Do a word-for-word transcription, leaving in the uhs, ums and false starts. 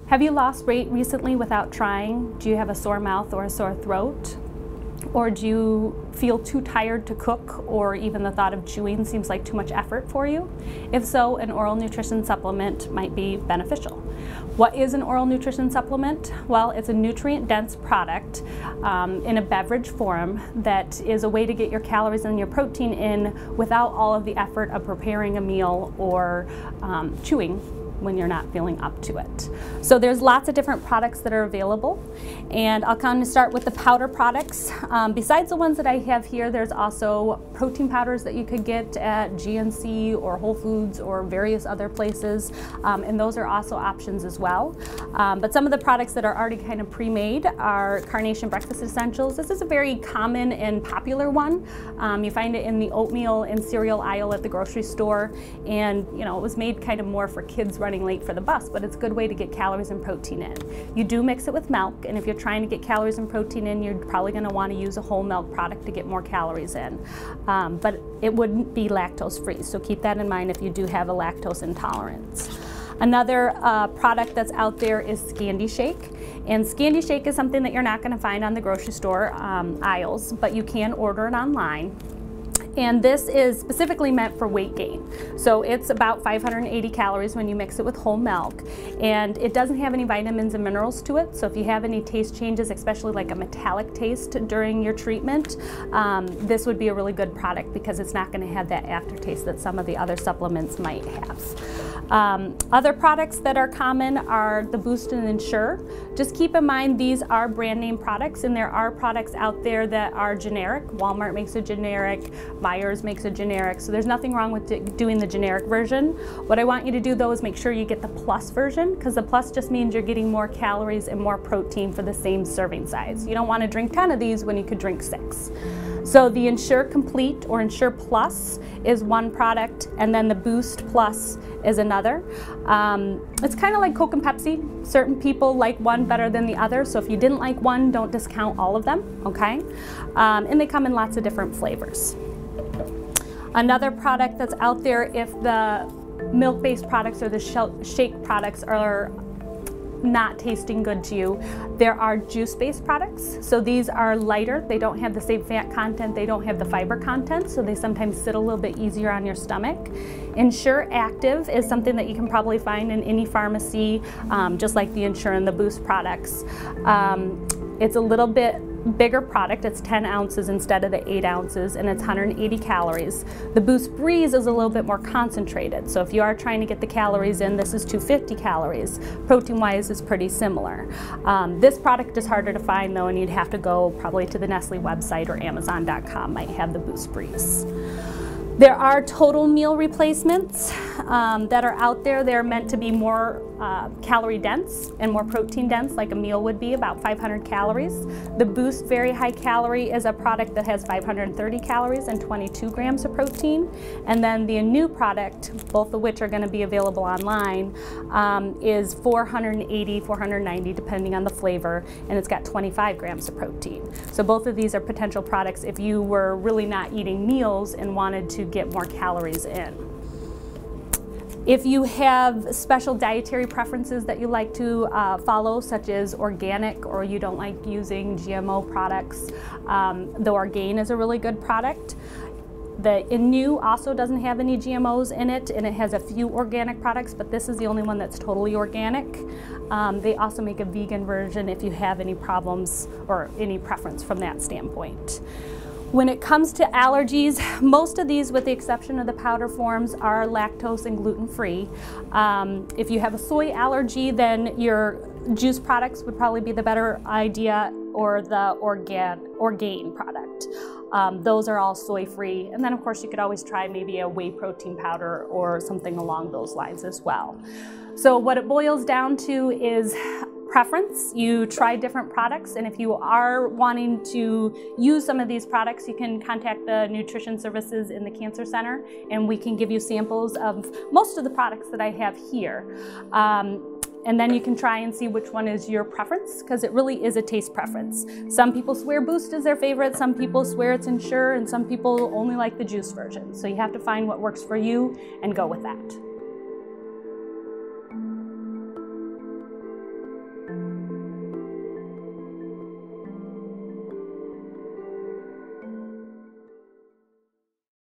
Have you lost weight recently without trying? Do you have a sore mouth or a sore throat? Or do you feel too tired to cook, or even the thought of chewing seems like too much effort for you? If so, an oral nutrition supplement might be beneficial. What is an oral nutrition supplement? Well, it's a nutrient-dense product um, in a beverage form that is a way to get your calories and your protein in without all of the effort of preparing a meal or um, chewing when you're not feeling up to it. So there's lots of different products that are available, and I'll kind of start with the powder products. Um, besides the ones that I have here, there's also protein powders that you could get at G N C or Whole Foods or various other places, um, and those are also options as well. Um, but some of the products that are already kind of pre-made are Carnation Breakfast Essentials. This is a very common and popular one. Um, you find it in the oatmeal and cereal aisle at the grocery store, and you know, it was made kind of more for kids running late for the bus, but it's a good way to get calories and protein in. You do mix it with milk, and if you're trying to get calories and protein in, you're probably going to want to use a whole milk product to get more calories in. Um, but it wouldn't be lactose free, so keep that in mind if you do have a lactose intolerance. Another uh, product that's out there is Scandi Shake, and Scandi Shake is something that you're not going to find on the grocery store um, aisles, but you can order it online. And this is specifically meant for weight gain. So it's about five hundred eighty calories when you mix it with whole milk. And it doesn't have any vitamins and minerals to it. So if you have any taste changes, especially like a metallic taste during your treatment, um, this would be a really good product because it's not gonna have that aftertaste that some of the other supplements might have. Um, other products that are common are the Boost and Ensure. Just keep in mind these are brand name products, and there are products out there that are generic. Walmart makes a generic, Myers makes a generic, so there's nothing wrong with doing the generic version. What I want you to do though is make sure you get the plus version, because the plus just means you're getting more calories and more protein for the same serving size. You don't want to drink ten of these when you could drink six. So the Ensure Complete or Ensure Plus is one product, and then the Boost Plus is another. Um, it's kind of like Coke and Pepsi. Certain people like one better than the other, so if you didn't like one, don't discount all of them, okay? Um, and they come in lots of different flavors. Another product that's out there, if the milk-based products or the shake products are not tasting good to you, there are juice-based products. So these are lighter, they don't have the same fat content, they don't have the fiber content, so they sometimes sit a little bit easier on your stomach. Ensure Active is something that you can probably find in any pharmacy, um, just like the Ensure and the Boost products. Um, it's a little bit bigger product, it's ten ounces instead of the eight ounces, and it's one hundred eighty calories. The Boost Breeze is a little bit more concentrated, so if you are trying to get the calories in, this is two hundred fifty calories. Protein wise is pretty similar. Um, this product is harder to find though, and you'd have to go probably to the Nestle website, or Amazon dot com might have the Boost Breeze. There are total meal replacements um, that are out there. They're meant to be more uh, calorie dense and more protein dense, like a meal would be, about five hundred calories. The Boost Very High Calorie is a product that has five hundred thirty calories and twenty-two grams of protein. And then the new product, both of which are going to be available online, um, is four hundred eighty, four hundred ninety, depending on the flavor, and it's got twenty-five grams of protein. So both of these are potential products if you were really not eating meals and wanted to get more calories in. If you have special dietary preferences that you like to uh, follow, such as organic, or you don't like using G M O products, um, the Orgain is a really good product. The Inu also doesn't have any G M Os in it, and it has a few organic products, but this is the only one that's totally organic. Um, they also make a vegan version if you have any problems or any preference from that standpoint. When it comes to allergies, most of these, with the exception of the powder forms, are lactose and gluten-free. Um, if you have a soy allergy, then your juice products would probably be the better idea, or the organ, Orgain product. Um, those are all soy-free. And then of course you could always try maybe a whey protein powder or something along those lines as well. So what it boils down to is preference. You try different products, and if you are wanting to use some of these products, you can contact the nutrition services in the Cancer Center, and we can give you samples of most of the products that I have here. Um, And then you can try and see which one is your preference, because it really is a taste preference. Some people swear Boost is their favorite, some people swear it's Ensure, and some people only like the juice version. So you have to find what works for you and go with that.